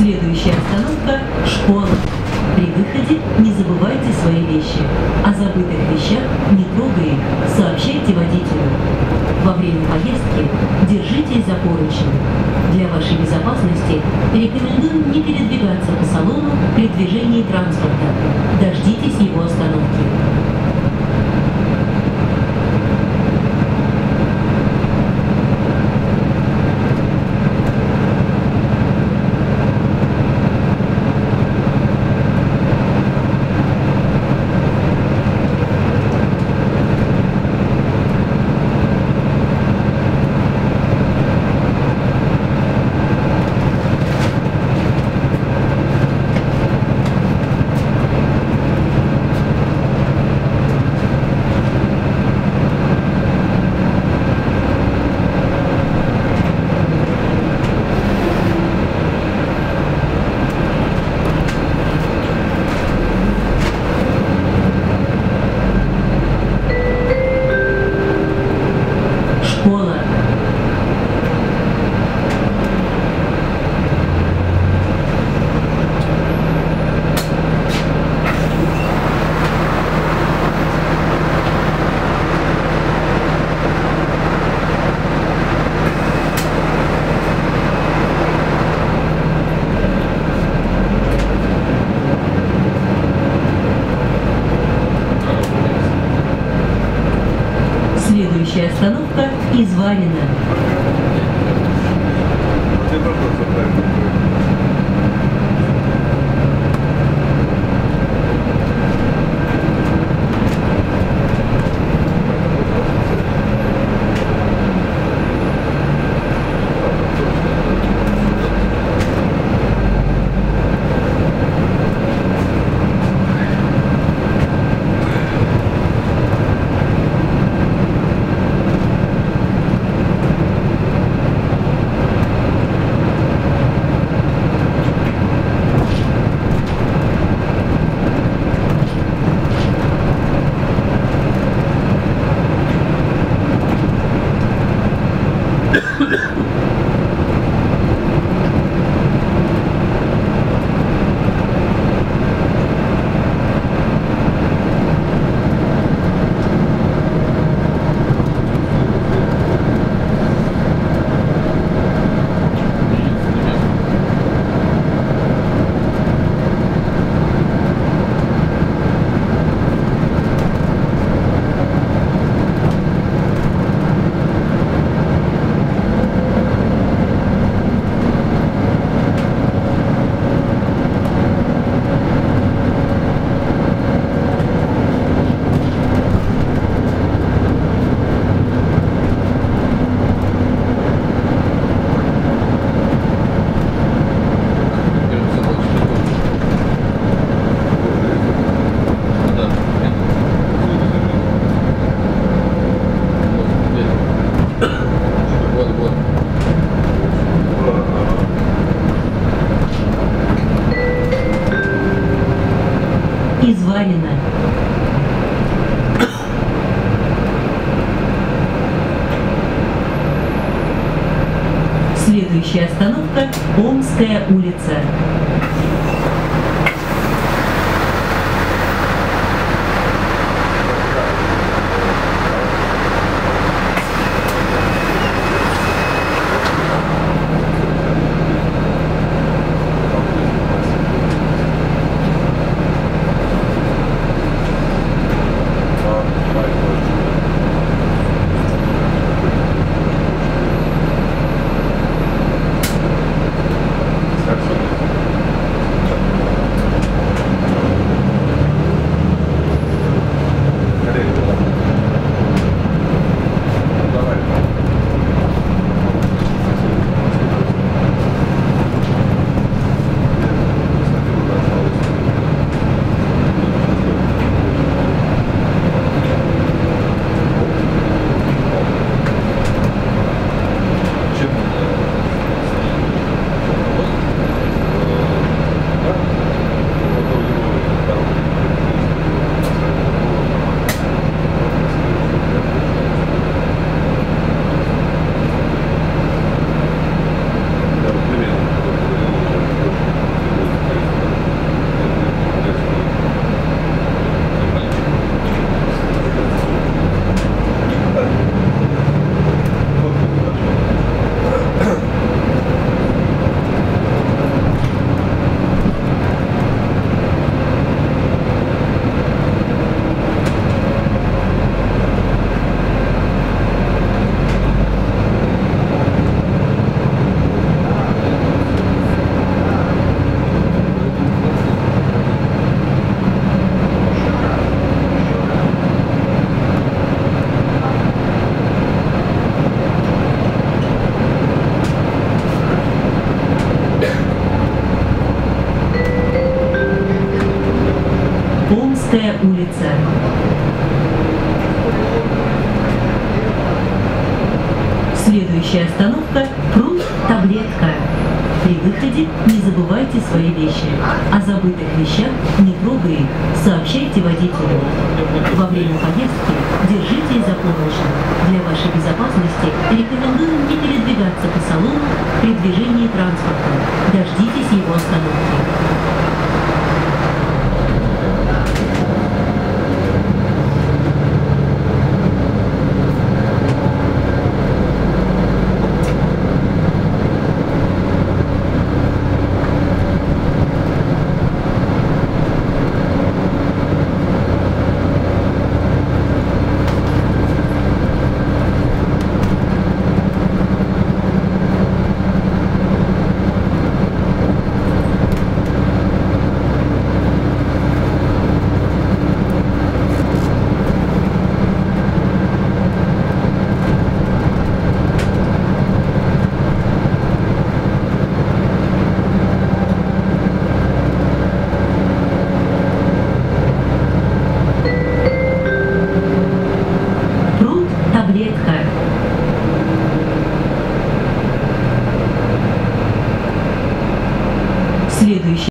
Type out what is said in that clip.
Следующая остановка – школа. При выходе не забывайте свои вещи. О забытых вещах не трогая их, сообщайте водителю. Во время поездки держитесь за поручни. Для вашей безопасности рекомендуем не передвигаться по салону при движении транспорта. Дождитесь его остановки. Следующая остановка – Изварина. Изварина. Следующая остановка – Омская улица. Т-улица. Следующая остановка – пруд Таблетка. При выходе не забывайте свои вещи. О забытых вещах не трогая их, сообщайте водителю. Во время поездки держите за поручни. Для вашей безопасности рекомендуем не передвигаться по салону при движении транспорта. Дождитесь его остановки. Следующий